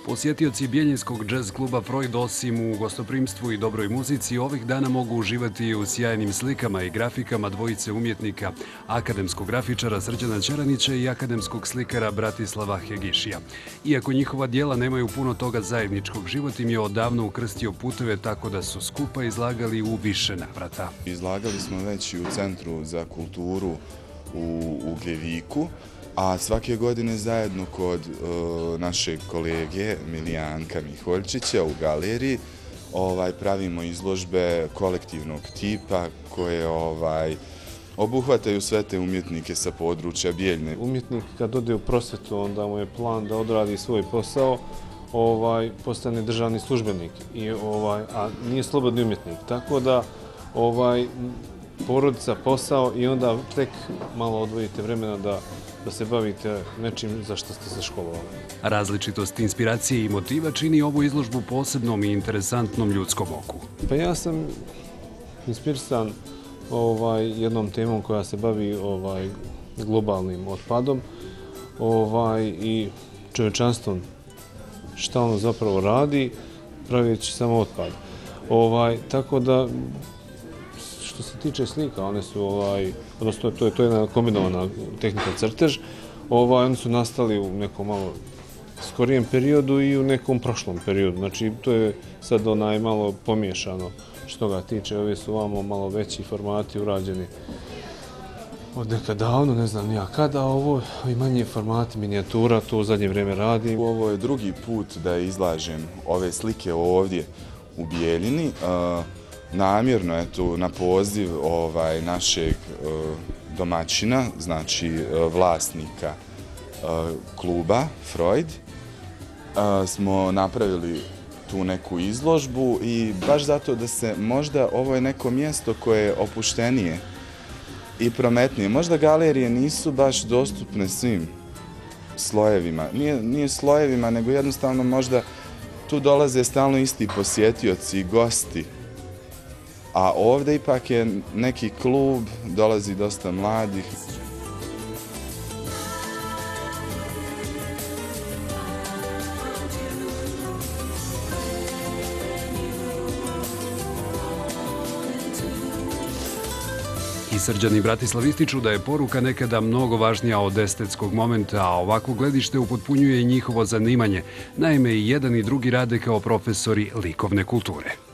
Posjetioci Bjeljinskog džez kluba Freud osim u gostoprimstvu i dobroj muzici ovih dana mogu uživati i u sjajnim slikama i grafikama dvojice umjetnika, akademskog grafičara Srđana Ćeranića i akademskog slikara Bratislava Hegišija. Iako njihova dijela nemaju puno toga zajedničkog, život im je odavno ukrstio puteve tako da su skupa izlagali u više navrata. Izlagali smo već i u Centru za kulturu u Ugljeviku, a svake godine zajedno kod našeg kolege Milijanka Miholjčića u galeriji pravimo izložbe kolektivnog tipa koje obuhvataju sve te umjetnike sa područja Bijeljine. Umjetnik kad ode u prosvetu, onda mu je plan da odradi svoj posao, postane državni službenik, a nije slobodni umjetnik. Tako da porodica, posao i onda tek malo odvojite vremena da se bavite nečim za što ste se školovali. Različitost inspiracije i motiva čini ovu izložbu posebnom i interesantnom ljudskom oku. Pa ja sam inspirisan jednom temom koja se bavi globalnim otpadom i čovječanstvom. Šta ono zapravo radi, pravići samo otpad. Tako da, što se tiče slika, one su, odnosno to je jedna kombinovana tehnika crtež, oni su nastali u nekom malo skorijem periodu i u nekom prošlom periodu. Znači, to je sad malo pomiješano što ga tiče. Ovi su ovamo malo veći formati urađeni od nekad davno, ne znam nija kada, ovo i manji formati, minijatura, to u zadnje vrijeme radim. Ovo je drugi put da izlažem ove slike ovdje u Bijeljini. Namjerno je tu na poziv našeg domaćina, znači vlasnika kluba Freud, smo napravili tu neku izložbu i baš zato da se možda ovo je neko mjesto koje je opuštenije i prometnije. Možda galerije nisu baš dostupne svim slojevima, nije slojevima, nego jednostavno možda tu dolaze stalno isti posjetioci i gosti. A ovdje ipak je neki klub, dolazi dosta mladih. I Srđan i Bratislav ističu da je poruka nekada mnogo važnija od estetskog momenta, a ovako gledište upotpunjuje i njihovo zanimanje. Naime, i jedan i drugi rade kao profesori likovne kulture.